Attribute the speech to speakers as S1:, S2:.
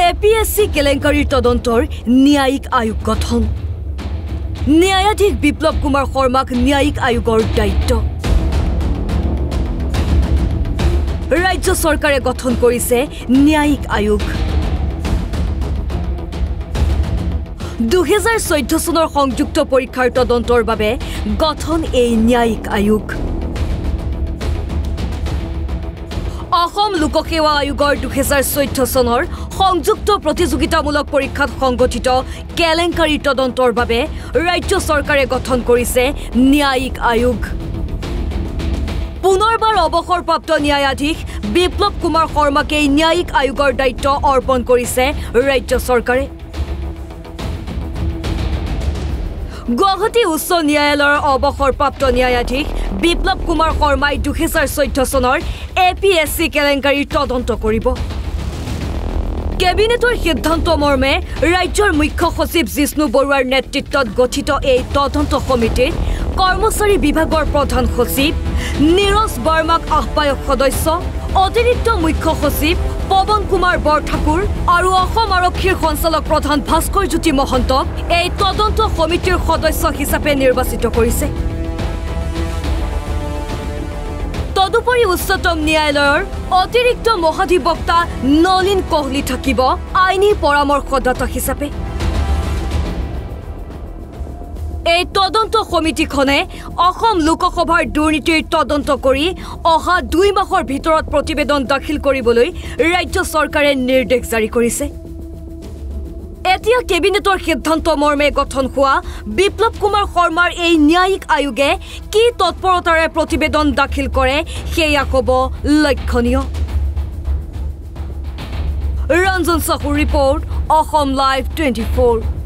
S1: APSC কেলেংকাৰীৰ তদন্তৰ ন্যায়িক আয়োগ গঠন ন্যায়াধীশ বিপ্লৱ কুমাৰ শৰ্মাক ন্যায়িক আয়োগৰ দায়িত্ব ৰাজ্য চৰকাৰে গঠন কৰিছে ন্যায়িক আয়োগ 2014 চনৰ সংযুক্ত পৰীক্ষাৰ তদন্তৰ বাবে গঠন এই ন্যায়িক আয়োগ অসম লোকসেৱা আয়োগৰ 2014 চনৰ সংযুক্ত প্ৰতিযোগিতামূলক পৰীক্ষাত সংগঠিত কেলেংকাৰীৰ তদন্তৰ বাবে ৰাজ্য চৰকাৰে গঠন কৰিছে ন্যায়িক আয়োগ পুনৰবাৰ অৱসৰপ্ৰাপ্ত ন্যায়াধীশ বিপ্লৱ কুমাৰ শৰ্মাকে ন্যায়িক আয়োগৰ দায়িত্ব অৰ্পণ কৰিছে ৰাজ্য চৰকাৰে গুৱাহাটী উচ্চ ন্যায়ালয়ৰ অৱসৰপ্ৰাপ্ত ন্যায়াধীশ বিপ্লৱ কুমাৰ শৰ্মাই 2014 চনৰ APSC কেলেংকাৰীৰ তদন্ত কৰিব কেবিনেটৰ সিদ্ধান্ত মৰ্মে ৰাজ্যৰ মুখ্য সচিব জিষ্ণু বৰুৱাৰ নেতৃত্বত গঠিত এই তদন্ত সমিতিত কৰ্মচাৰী বিভাগৰ প্ৰধান সচিব নীৰজ বৰ্মাক আহ্বায়ক সদস্য অতিৰিক্ত মুখ্য সচিব পৱন কুমাৰ বৰঠাকুৰ আৰু অসম আৰক্ষীৰ সঞ্চালক প্ৰধান ভাস্কৰ জ্যোতি মহন্তক এই তদন্ত সমিতিৰ সদস্য হিচাপে নিৰ্বাচিত কৰিছে তদুপৰি উচ্চতম ন্যায়ালয়ৰ অতিৰিক্ত মহাধিবক্তা নলিন কোহলি থাকিব আইনী পৰামৰ্শদাতা হিচাপে এই তদন্ত সমিতিখনে অসম লোকসভাৰ দুৰ্নীতিৰ তদন্ত কৰি অহা 2 মাহৰ ভিতৰত প্ৰতিবেদন দাখিল কৰিবলৈ ৰাজ্য চৰকাৰে নিৰ্দেশ জাৰি কৰিছে এতিয়া কেবিনেটৰ সিদ্ধান্ত মৰ্মে গঠন হোৱা বিপ্লৱ কুমাৰ শৰ্মাৰ এই ন্যায়িক আয়োগে কি তৎপৰতাৰে প্ৰতিবেদন দাখিল কৰে সেয়া হ'ব লক্ষণীয় ৰঞ্জন সাহুৰ ৰিপৰ্ট অসম লাইভ 24